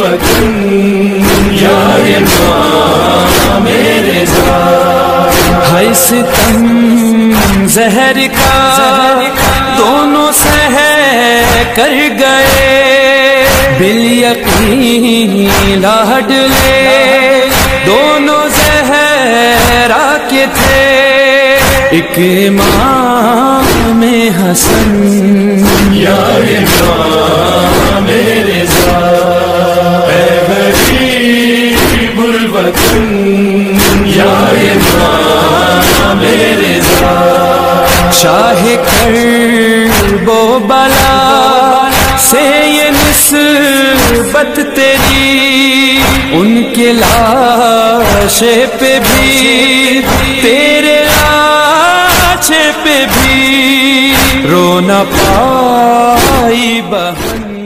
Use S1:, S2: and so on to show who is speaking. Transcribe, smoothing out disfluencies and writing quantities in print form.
S1: وطن یا امام رضا،
S2: ہے ستم زہر کا دونوں سہ کر گئے، بالیقین لاڈلے دونوں زہرا کے تھے، ایک امام حسن
S1: یا امام رضا، اے غریب الوطن یا امام رضا،
S2: شاہ کرب و بلا سے یہ نسبت تیری، ان کے لاشے پہ بھی تیرے لاشے پہ بھی رو نہ پائی بہن۔